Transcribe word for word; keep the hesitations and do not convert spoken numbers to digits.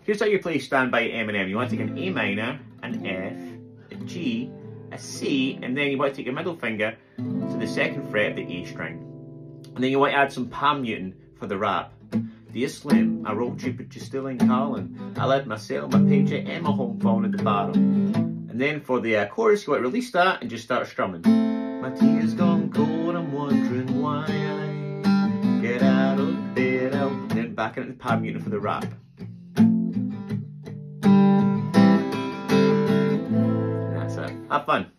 here's how you play Stand By Eminem. You want to take an A minor, an F, a G, a C, and then you want to take your middle finger to the second fret of the A string. And then you want to add some palm muting for the rap. Dear Slim, I wrote you but you're still in calling. I left my cell, my paycheck and my home phone at the bottom. And then for the uh, chorus, you want to release that and just start strumming. My tears gone cold, I'm wondering why I get out of bed out. And then back into the palm muting for the rap. And that's it. Have fun.